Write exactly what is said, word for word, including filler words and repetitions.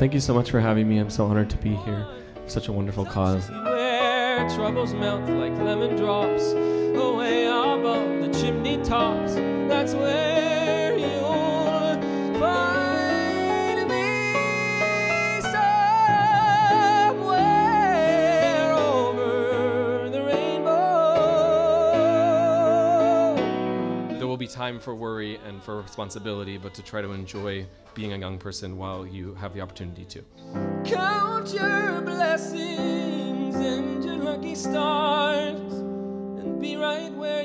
thank you so much for having me. I'm so honored to be here. Such a wonderful cause. Where troubles melt like lemon drops away above the chimney tops, that's where you'll find me, somewhere over the rainbow. There will be time for worry and for responsibility, but to try to enjoy being a young person while you have the opportunity to. Count your blessings and your lucky stars, and be right where